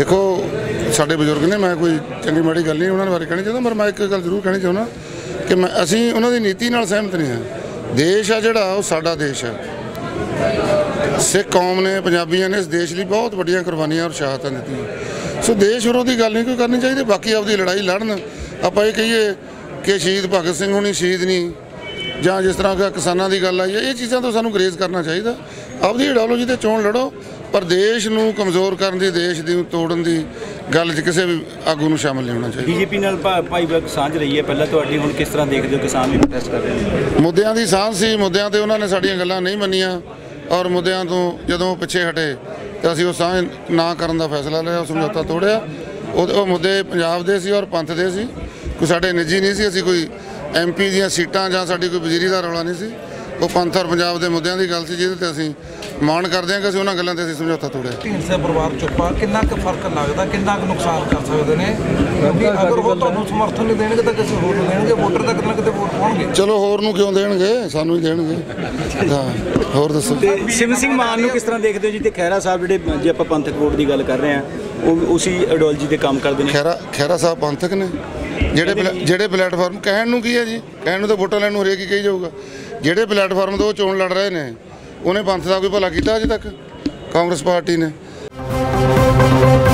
देखो साडे बजुर्ग ने, मैं कोई चंगी माड़ी गल नहीं उन्होंने बारे कहनी चाहता, पर मैं एक गल जरूर कहनी चाहना कि मैं असी उन्होंने नीति नाल सहमत नहीं है। देश आ जिहड़ा वो साडा देश है। सिख कौम ने, पंजाबियों ने इस देश लिए बहुत वड्डियां कुर्बानियां और शहादतां दित्तियां। सो देश विरोधी गल नहीं कोई करनी चाहिए। बाकी आपकी लड़ाई लड़न, आपां ये कहिए कि शहीद भगत सिंह होनी शहीद नहीं, ਜਾਂ जिस तरह का किसानों की गल आई है, ये चीज़ों तो सानू ग्रेज करना चाहिए। आपकी आइडियोलॉजी से चोण लड़ो, पर देश नूं कमज़ोर करन दी, देश दी तोड़न दी गल किसी भी आगू नूं शामिल नहीं होना चाहिए। बीजेपी नाल भाईवाल सांझ रही है पहले, तुहाडी हुण किस तरह देखदे हो? किसान भी प्रोटेस्ट कर रहे हैं। मुद्दਿਆਂ ਦੀ ਸਾਂਝ ਸੀ, ਮੁੱਦਿਆਂ ਤੇ ਉਹਨਾਂ ਨੇ ਸਾਡੀਆਂ ਗੱਲਾਂ ਨਹੀਂ ਮੰਨੀਆਂ, ਔਰ ਮੁੱਦਿਆਂ ਤੋਂ ਜਦੋਂ ਪਿੱਛੇ ਹਟੇ ਤਾਂ ਅਸੀਂ ਉਹ ਸਾਂਝ ਨਾ ਕਰਨ ਦਾ ਫੈਸਲਾ ਲਿਆ, ਸਮਝੌਤਾ ਤੋੜਿਆ। ਉਹ ਮੁੱਦੇ ਪੰਜਾਬ ਦੇ ਸੀ ਔਰ ਪੰਥ ਦੇ ਸੀ, ਕੋਈ ਸਾਡੇ ਨਿੱਜੀ ਨਹੀਂ ਸੀ। ਅਸੀਂ ਕੋਈ MP ਦੀਆਂ ਸੀਟਾਂ ਜਾਂ ਸਾਡੀ ਕੋਈ ਵਜ਼ੀਰੀ ਦਾ ਰੌਲਾ ਨਹੀਂ ਸੀ। ਉਹ ਪੰਥ ਔਰ ਪੰਜਾਬ ਦੇ ਮੁੱਦਿਆਂ ਦੀ ਗੱਲ ਸੀ, ਜਿਹਦੇ ਤੇ ਅਸੀਂ ਮਾਣ ਕਰਦੇ ਹਾਂ ਕਿ ਅਸੀਂ ਉਹਨਾਂ ਗੱਲਾਂ ਤੇ ਅਸੀਂ ਸਮਝੌਤਾ ਤੋੜਿਆ। ਢੀਂਡਸਾ ਪਰਿਵਾਰ ਚੁੱਪਾ ਕਿੰਨਾ ਕੁ ਫਰਕ ਲੱਗਦਾ, ਕਿੰਨਾ ਕੁ ਨੁਕਸਾਨ ਕਰ ਸਕਦੇ ਨੇ? ਕਿਉਂਕਿ ਅਗਰ ਉਹ ਤੁਹਾਨੂੰ ਸਮਰਥਨ ਨਹੀਂ ਦੇਣਗੇ ਤਾਂ ਕਿਸੇ ਹੋਰ ਨੂੰ ਦੇਣਗੇ, ਵੋਟਰ ਤਾਂ ਕਿਤੇ ਨਾ ਕਿਤੇ ਵੋਟ ਪਾਉਣਗੇ। ਚਲੋ ਹੋਰ ਨੂੰ ਕਿਉਂ ਦੇਣਗੇ, ਸਾਨੂੰ ਹੀ ਦੇਣਗੇ। ਹਾਂ, ਹੋਰ ਦੱਸੋ। ਸਿਮਰ ਸਿੰਘ ਮਾਨ ਨੂੰ ਕਿਸ ਤਰ੍ਹਾਂ ਦੇਖਦੇ ਹੋ ਜੀ? ਤੇ ਖਹਿਰਾ ਸਾਹਿਬ ਜਿਹੜੇ, ਜੇ ਆਪਾਂ ਪੰਥਕ ਵੋਟ ਦੀ ਗੱਲ ਕਰ ਰਹੇ ਹਾਂ, ਉਹ ਉਸੇ ਆਈਡੀਓਲॉजी ਤੇ ਕੰਮ ਕਰਦੇ ਨੇ। ਖਹਿਰਾ ਸਾਹਿਬ ਪੰਥਕ ਨੇ। ਜਿਹੜੇ ਪਲੇਟਫਾਰਮ ਕਹਿਣ ਨੂੰ ਕੀ ਹੈ ਜੀ, ਕਹਿਣ ਨੂੰ ਤਾਂ ਵੋਟਾਂ ਲੈਣ ਨੂੰ ਹਰੇਕ ਹੀ ਕਹੀ ਜਾਊਗਾ। ਜਿਹੜੇ ਪਲੇਟਫਾਰਮ ਤੋਂ ਉਹ ਚੋਣ ਲੜ ਰਹੇ ਨੇ, ਉਹਨੇ ਪੰਥ ਦਾ ਕੋਈ ਭਲਾ ਕੀਤਾ ਅਜੇ ਤੱਕ? ਕਾਂਗਰਸ ਪਾਰਟੀ ਨੇ।